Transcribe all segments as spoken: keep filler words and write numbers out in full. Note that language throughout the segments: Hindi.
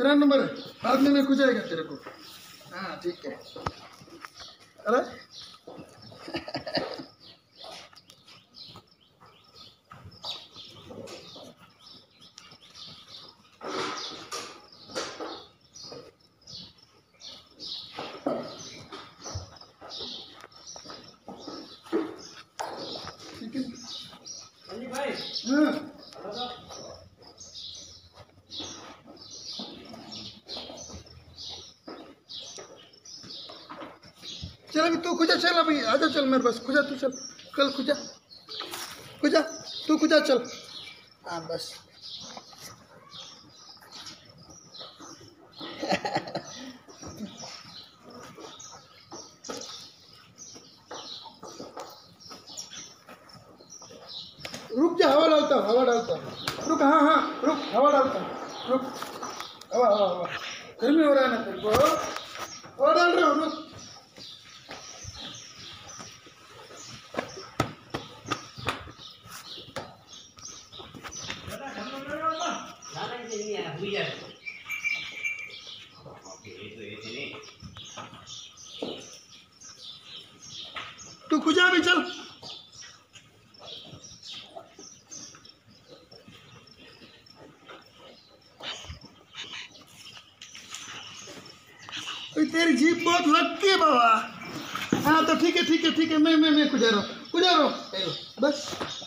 तेरह नंबर है, बाद में मैं खुद जाएगा तेरे को। हाँ ठीक है। अरे ठीक है भाई। हाँ चल अभी तू खुजा, चल अभी आजा, चल मेरे पास खुजा, तू चल कल खुजा खुजा, तू खुजा चल। हाँ बस रुक जा, हवा डालता हूँ, हवा डालता हूँ, रुक। हाँ हाँ रुक, हवा डालता हूँ, रुक। हवा हवा हवा, गर्मी हो रहा है ना तेरे को, हवा डाल रहा हूँ, रुक। तू खुजा भी चल। तेरी जीप बहुत लगती है बाबा। हाँ तो ठीक है ठीक है ठीक है, मैं मैं मैं खुजा रहा हूँ, खुजा रहा हूँ बस।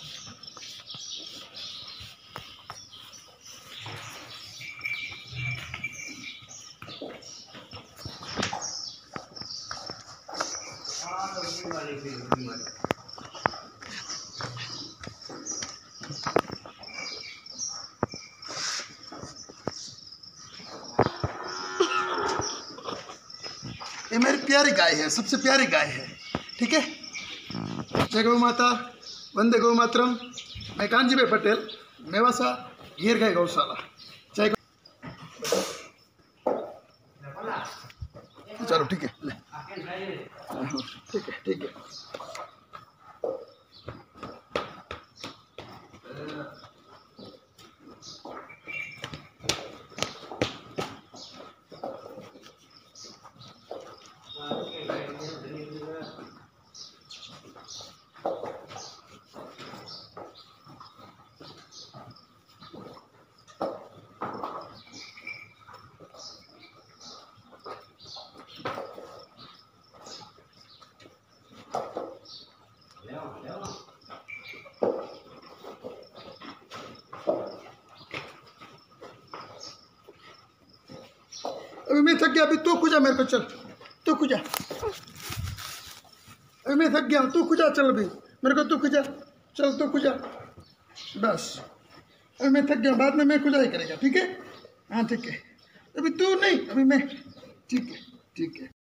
ये मेरी प्यारी गाय है, सबसे प्यारी गाय है, ठीक है। जय गौ माता, वंदे गौ मातरम। मैं कांजी भाई पटेल, मेवासा गिर गाय गौशाला। जय गौ। चलो ठीक है, ले ठीक है ठीक है। अभी मैं थक गया, अभी तू खुजा मेरे को, चल तू खुजा। अभी मैं थक गया हूँ, तू खुजा चल अभी मेरे को, तू खुजा चल, तू खुजा बस। अभी मैं थक गया, बाद में मैं खुजा ही करेगा, ठीक है। हाँ ठीक है, अभी तू नहीं, अभी मैं, ठीक है ठीक है।